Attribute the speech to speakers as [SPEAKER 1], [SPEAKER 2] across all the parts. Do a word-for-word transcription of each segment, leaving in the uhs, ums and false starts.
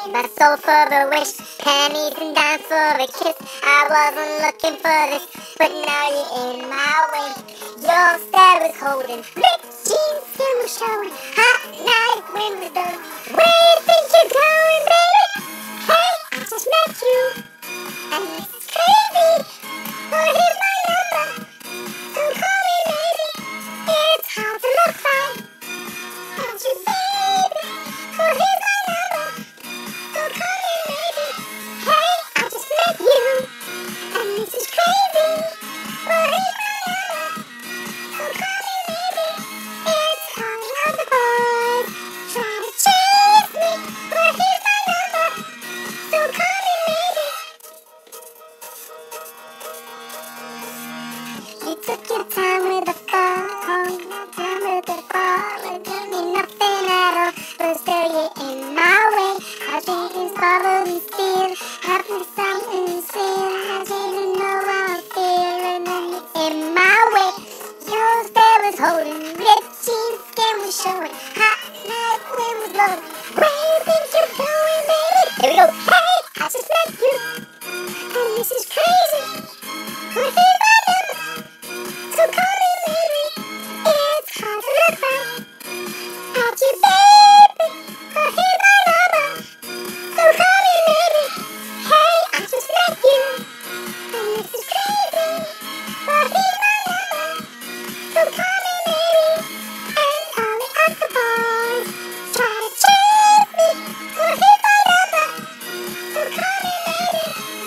[SPEAKER 1] My soul for the wish, pennies and dimes for a kiss. I wasn't looking for this, but now you're in my way. Your stare was holding, ripped jeans, skin was showing. Hot night, wind was blowing. Where you think you're going, baby? Hey, I just met you, and this is crazy. Well, here's my number, so call me maybe. It's hard to look fine, don't you, baby? Well, here's my number, so call me maybe. Hey, I just met you, and this is crazy. Well, here's my number, so call me maybe. It's calling on the boys, trying to chase me. Well, here's my number, so call me maybe. You took your time with the phone, time with the ball. It didn't mean nothing at all, but still you're in my way. I think it's probably still happening something still. I didn't know how I feel, and then you're in my way. Your stare was holding, ripped jeans, skin was showing. Hot night, wind was blowing. Where you think you're going, baby? Here we go. Hey, I just met you, and this is crazy. Well, here's my number, so call me maybe. It's hard to look back at you, baby. Well, here's my number, so call me maybe. Hey, I just met you, and this is crazy. Well, here's my number, so call me maybe. And all the other boys try to chase me. Well, here's my number, so call me maybe.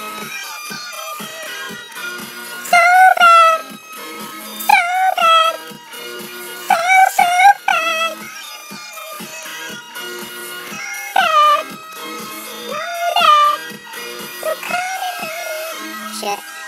[SPEAKER 1] So bad, so bad, so, so bad. Bad, no bad, so call me maybe. Shit.